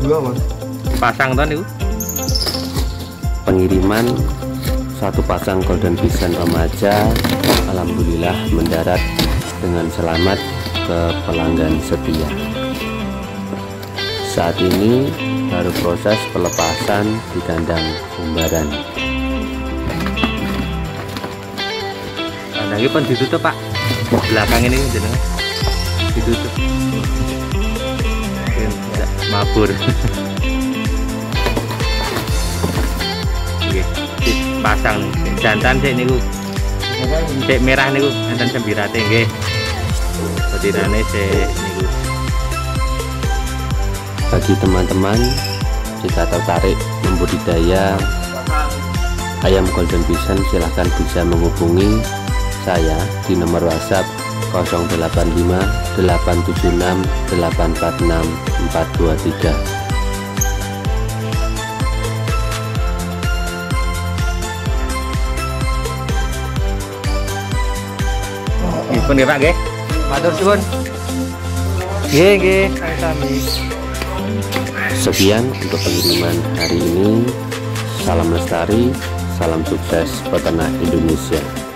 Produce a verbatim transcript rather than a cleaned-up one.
dua mas. Pasang ton itu. Pengiriman satu pasang golden bison remaja alhamdulillah mendarat dengan selamat ke pelanggan setia. Saat ini baru proses pelepasan di kandang umbaran. Nah, ini pun ditutup Pak. Belakang ini jenenge ditutup. Tidak mabur. Nggih, pasang nih. Jantan sik niku. Sik merah niku, jantan sembirate nggih. Betinane sik niku. Bagi teman-teman jika tertarik membudidaya ayam golden bison, silahkan bisa menghubungi saya di nomor WhatsApp nol delapan lima delapan tujuh enam delapan empat enam empat dua tiga. Dipun nggih Pak nggih. Matur suwun. Nggih nggih, sami. Sekian untuk pengiriman hari ini. Salam lestari, salam sukses peternak Indonesia.